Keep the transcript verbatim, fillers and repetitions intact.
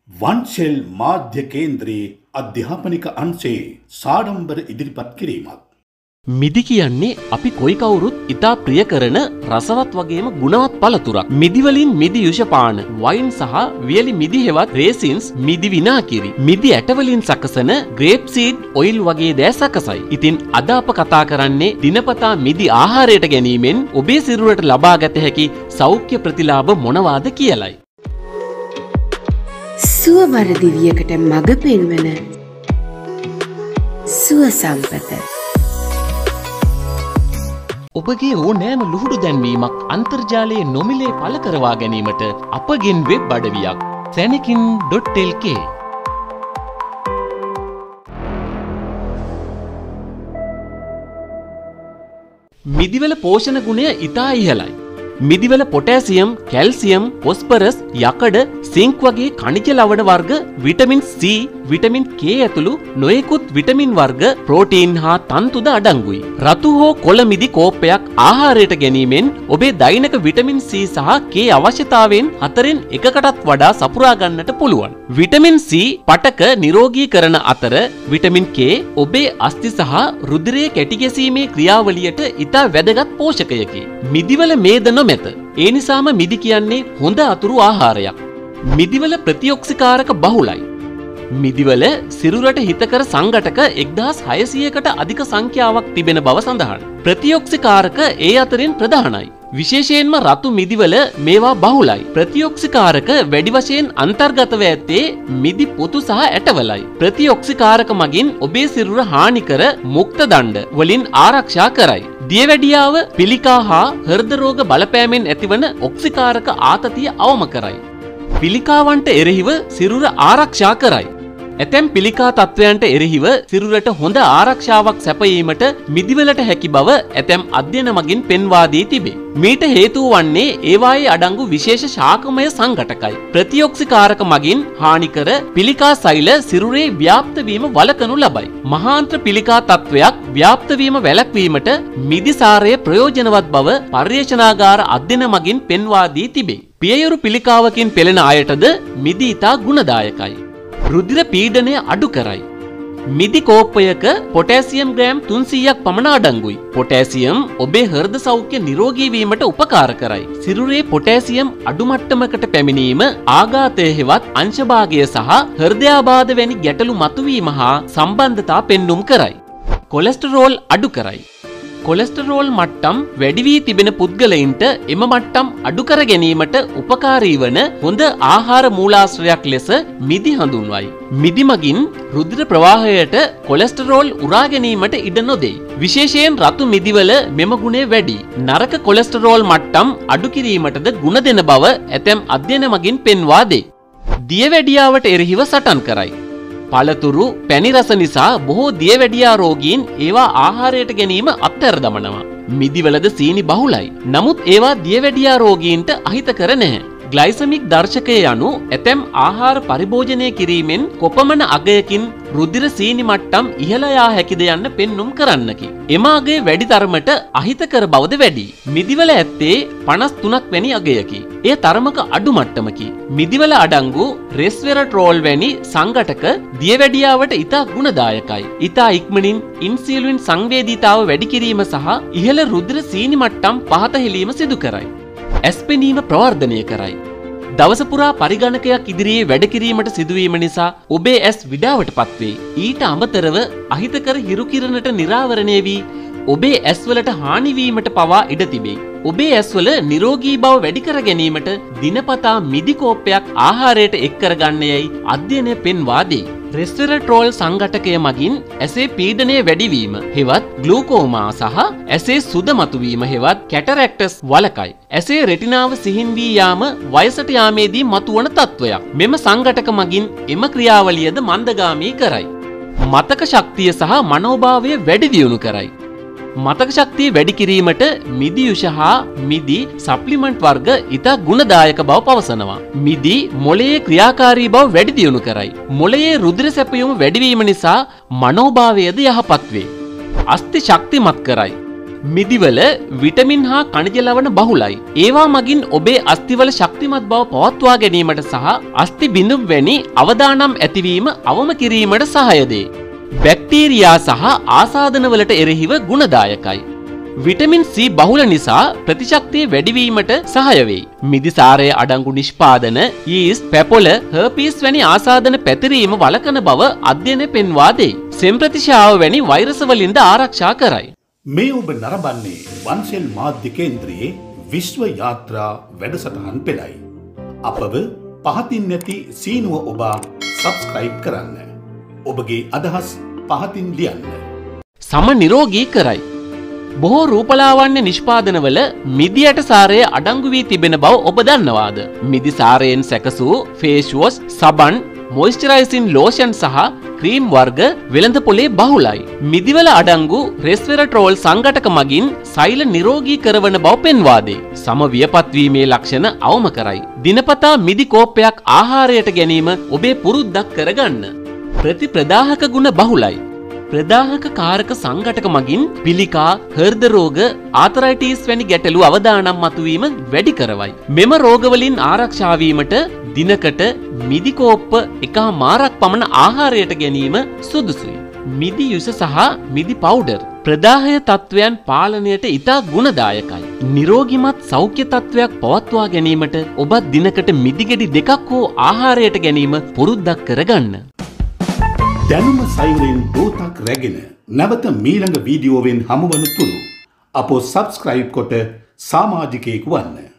වන්සෙල් මාධ්‍ය කේන්ද්‍රයේ අධ්‍යාපනික අංශයේ සාඩම්බර ඉදිරිපත් කිරීමක්. මිදි කියන්නේ අපි කොයි කවුරුත් ඉතා ප්‍රිය කරන රසවත් වගේම ගුණවත් පළතුරක්. මිදි වලින් මිදි යුෂපාන, වයින් සහ වියලි මිදි හෙවත් රේසින්ස්, මිදි විනාකිරි, මිදි ඇට වලින් සකසන ග්‍රේප් සීඩ් ඔයිල් වගේ දෑ සකසයි. ඉතින් අද අප කතා කරන්නේ දිනපතා මිදි ආහාරයට ගැනීමෙන් ඔබේ සිරුරට ලබා ගත හැකි සෞඛ්‍ය ප්‍රතිලාභ මොනවාද කියලයි. සුවවර දිවියකට මඟ පෙන්වන සුව සම්පත. ඔබගේ ඕනෑම ලුහුඩු දැන්වීමක් අන්තර්ජාලයේ නොමිලේ පළ කරවා ගැනීමට අපගෙන් වෙබ් අඩවියක් සැනකින් ඩොට් එල් කේ. මිදිවල පෝෂණ ගුණය ඉතා ඉහළයි. මිදිවල පොටෑසියම්, කැල්සියම්, ෆොස්ෆරස්, යකඩ, සිංක් වගේ ඛනිජ ලවණ වර්ග, විටමින් සී, විටමින් කේ ඇතුළු නොයෙකුත් විටමින් වර්ග, ප්‍රෝටීන් හා තන්තුද අඩංගුයි. රතු හෝ කොළ මිදි කෝප්පයක් ආහාරයට ගැනීමෙන් ඔබේ දෛනික විටමින් සී සහ කේ අවශ්‍යතාවයෙන් හතරෙන් එකකටත් වඩා සපුරා ගන්නට පුළුවන්. විටමින් සී පටක නිරෝගී කරන අතර විටමින් කේ ඔබේ අස්ථි සහ රුධිරයේ කැටි ගැසීමේ ක්‍රියාවලියට ඉතා වැදගත් පෝෂකයකි. මිදිවල මේද නොමැත. ඒ නිසාම මිදි කියන්නේ හොඳ අතුරු ආහාරයක්. මිදිවල ප්‍රතිඔක්සිකාරක බහුලයි. මිදිවල සිරුරට හිතකර සංඝටක එක්දහස් හයසියයකට අධික සංඛ්‍යාවක් තිබෙන බව සඳහන්. ප්‍රතිඔක්සිකාරක ඒ අතරින් ප්‍රධානයි. විශේෂයෙන්ම රතු මිදිවල මේවා බහුලයි. ප්‍රතිඔක්සිකාරක වැඩි වශයෙන් අන්තර්ගතව ඇත්තේ මිදි පොතු සහ ඇටවලයි. ප්‍රතිඔක්සිකාරක මගින් ඔබේ සිරුර හානිකර මුක්ත දණ්ඩ වලින් ආරක්ෂා කරයි. දියවැඩියාව, පිළිකා හා හෘද රෝග බලපෑමෙන් ඇතිවන ඔක්සිකාරක ආතතිය අවම කරයි. පිළිකාවන්ට එරෙහිව සිරුර ආරක්ෂා කරයි. ඇතැම් පිළිකා තත්ත්වයන්ට එරෙහිව සිරුරට හොඳ ආරක්ෂාවක් සැපයීමට මිදිවලට හැකි බව ඇතැම් අධ්‍යයන මගින් පෙන්වා දී තිබේ. මීට හේතුව වන්නේ ඒවායේ අඩංගු විශේෂ ශාකමය සංඝටකයි. ප්‍රතිඔක්සිකාරක මගින් හානිකර පිළිකා සෛල සිරුරේ ව්‍යාප්ත වීම වළකනු ලබයි. මහාන්ත්‍ර පිළිකා තත්ත්වයක් ව්‍යාප්ත වීම වැළැක්වීමට මිදිසාරයේ ප්‍රයෝජනවත් බව පර්යේෂණාගාර අධ්‍යයන මගින් පෙන්වා දී තිබේ. පියයුරු පිළිකාවකින් පෙළෙන අයටද මිදි ඉතා ගුණදායකයි. රුධිර පීඩනය අඩු කරයි. මිදි කෝප්පයක පොටෑසියම් ග්‍රෑම් තුන්සීයක් පමණ අඩංගුයි. පොටෑසියම් ඔබේ හෘද සෞඛ්‍ය නිරෝගී වීමට උපකාර කරයි. සිරුරේ පොටෑසියම් අඩු මට්ටමකට පැමිණීම ආඝාතය හෙවත් අංශභාගය සහ හෘදයාබාධ වැනි ගැටලු මතුවීම හා සම්බන්ධතා පෙන්눔 කරයි. කොලෙස්ටරෝල් අඩු කරයි. කොලෙස්ටරෝල් මට්ටම් වැඩි වී තිබෙන පුද්ගලයින්ට එම මට්ටම් අඩු කර ගැනීමට උපකාරී වන හොඳ ආහාර මූලාශ්‍රයක් ලෙස මිදි හඳුන්වයි. මිදි මගින් රුධිර ප්‍රවාහයට කොලෙස්ටරෝල් උරා ගැනීමට ඉඩ නොදෙයි. විශේෂයෙන් රතු මිදිවල මෙම ගුණය වැඩි. නරක කොලෙස්ටරෝල් මට්ටම් අඩු කිරීමටද ගුණ දෙන බව ඇතැම් අධ්‍යයන මගින් පෙන්වා දෙයි. දියවැඩියාවට එරෙහිව සටන් කරයි. පළතුරු, පැණි රස නිසා බොහෝ දියවැඩියා රෝගීන් ඒවා ආහාරයට ගැනීම අත්හැර දමනවා. මිදිවලද සීනි බහුලයි. නමුත් ඒවා දියවැඩියා රෝගීන්ට අහිතකර නැහැ. ග්ලයිසමික් දර්ශකය යනු ඇතැම් ආහාර පරිභෝජනය කිරීමෙන් කොපමණ අගයකින් රුධිර සීනි මට්ටම් ඉහළ යා හැකිද යන්න පෙන්눔 කරන්නකි. එම අගය වැඩි තරමට අහිතකර බවද වැඩි. මිදිවල ඇත්තේ පනස් තුනක් වැනි අගයකි. එය තරමක අඩු මට්ටමකි. මිදිවල අඩංගු රෙස්වෙරට්‍රෝල් වැනි සංඝටක දියවැඩියාවට ඉතා ගුණදායකයි. ඉතා ඉක්මනින් ඉන්සියුලින් සංවේදීතාව වැඩි කිරීම සහ ඉහළ රුධිර සීනි මට්ටම් පහත හෙලීම සිදු කරයි. ඇස් පෙනීම ප්‍රවර්ධනය කරයි. දවස පුරා පරිගණකයක් ඉදිරියේ වැඩ කිරීමට සිදුවීම නිසා ඔබේ ඇස් විඩාවට පත්වේ. ඊට අමතරව අහිතකර හිරු කිරණට නිරාවරණය වී ඔබේ ඇස්වලට හානි වීමට පවා ඉඩ තිබේ. ඔබේ ඇස්වල නිරෝගී බව වැඩි කර ගැනීමට දිනපතා මිදි කෝප්පයක් ආහාරයට එක් කරගන්න යයි අධ්‍යයනය පෙන්වා දෙයි. රෙස්වෙරට්‍රෝල් සංඝටකය මගින් ඇසේ පීඩනය වැඩිවීම හෙවත් ග්ලූකෝමා සහ ඇසේ සුද මතුවීම හෙවත් කැටරැක්ටස් වළකයි. ඇසේ රෙටිනාව සිහින් වී යාම වයසට යාමේදී මතුවන තත්ත්වයක්. මෙම සංඝටක මගින් එම ක්‍රියාවලියද මන්දගාමී කරයි. මතක ශක්තිය සහ මනෝභාවය වැඩි දියුණු කරයි. මතක ශක්තිය වැඩි කිරීමට මිදි යුෂ හා මිදි සප්ලිමන්ට් වර්ග ඉතා ගුණදායක බව පවසනවා. මිදි මොළයේ ක්‍රියාකාරී බව වැඩි දියුණු කරයි. මොළයේ රුධිර සැපයුම වැඩිවීම නිසා මනෝභාවයද යහපත් වේ. අස්ථි ශක්තිමත් කරයි. මිදිවල විටමින් හා khනිජ ලවණ බහුලයි. ඒවා මගින් ඔබේ අස්ථිවල ශක්තිමත් බව පවත්වා ගැනීමට සහ අස්ථි බිඳුම් වැනි අවදානම් ඇතිවීම අවම කිරීමට සහාය වේ. බැක්ටීරියා සහ ආසාදනවලට එරෙහිව ගුණදායකයි. විටමින් C බහුල නිසා ප්‍රතිශක්තිය වැඩිවීමට සහාය වෙයි. මිදිසාරයේ අඩංගු නිෂ්පාදන, යීස්ට්, පැපොල, හර්පීස් වැනි ආසාදන පැතිරීම වළකන බව අධ්‍යයනය පෙන්වා දෙයි. සෙම්ප්‍රතිශාව වැනි වෛරස වලින්ද ආරක්ෂා කරයි. මේ ඔබ නරඹන්නේ වන්සෙල් මාධ්‍ය කේන්ද්‍රයේ විශ්ව යාත්‍රා වැඩසටහන් පෙළයි. අපව පහතින් නැති සීනුව ඔබ සබ්ස්ක්‍රයිබ් කරන්න. ඔබගේ අදහස් පහතින් ලියන්න. සම නිරෝගී කරයි. බොහෝ රූපලාවන්‍ය නිෂ්පාදනවල මිදි ඇටසාරය අඩංගු වී තිබෙන බව ඔබ දන්නවාද? මිදි සාරයෙන් සැකසූ ෆේස් වොෂ්, සබන්, මොයිස්චරයිසින් ලෝෂන් සහ ක්‍රීම් වර්ග වෙළඳ පොලේ බහුලයි. මිදිවල අඩංගු රෙස්වෙරට්‍රෝල් සංඝටක මගින් සෛල නිරෝගී කරවන බව පෙන්වා දෙයි. සම වියපත් වීමේ ලක්ෂණ අවම කරයි. දිනපතා මිදි කෝප්පයක් ආහාරයට ගැනීම ඔබේ පුරුද්දක් කරගන්න. ප්‍රති ප්‍රදාහක ගුණ බහුලයි. ප්‍රදාහක කාරක සංඝටක මගින් පිළිකා, හෘද රෝග, ආතරයිටිස් වැනි ගැටලු අවදානම් මතුවීම වැඩි කරවයි. මෙම රෝගවලින් ආරක්ෂා වීමට දිනකට මිදි කෝප්ප එකහමාරක් පමණ ආහාරයට ගැනීම සුදුසුයි. මිදි යුස සහ මිදි පවුඩර් ප්‍රදාහය තත්වයන් පාලනයට ඉතා ගුණදායකයි. නිරෝගිමත් සෞඛ්‍ය තත්වයක් පවත්වා ගැනීමට ඔබත් දිනකට මිදි ගෙඩි දෙකක් හෝ ආහාරයට ගැනීම පුරුද්දක් කරගන්න. දැනුම සයුරෙන් දෝතක් රැගෙන නැවත මීළඟ වීඩියෝවෙන් හමුවන තුරු අපෝ සබ්ස්ක්‍රයිබ් කොට සමාජිකයෙකු වන්න.